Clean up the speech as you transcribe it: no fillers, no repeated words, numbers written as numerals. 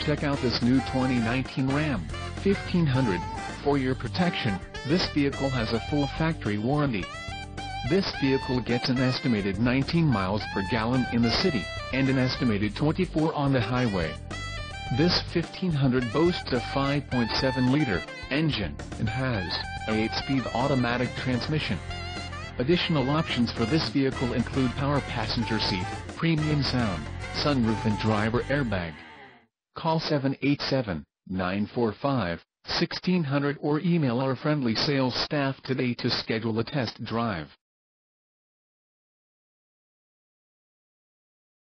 Check out this new 2019 Ram 1500. For your protection, this vehicle has a full factory warranty. This vehicle gets an estimated 19 miles per gallon in the city, and an estimated 24 on the highway. This 1500 boasts a 5.7-liter engine, and has a 8-speed automatic transmission. Additional options for this vehicle include power passenger seat, premium sound, sunroof and driver airbag. Call 787-945-1600 or email our friendly sales staff today to schedule a test drive.